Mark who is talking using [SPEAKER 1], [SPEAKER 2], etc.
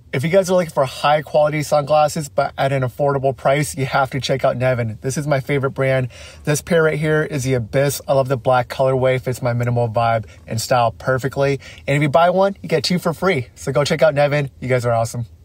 [SPEAKER 1] If you guys are looking for high quality sunglasses, but at an affordable price, you have to check out Neven. This is my favorite brand. This pair right here is the Abyss. I love the black colorway, fits my minimal vibe and style perfectly. And if you buy one, you get 2 for free. So go check out Neven. You guys are awesome.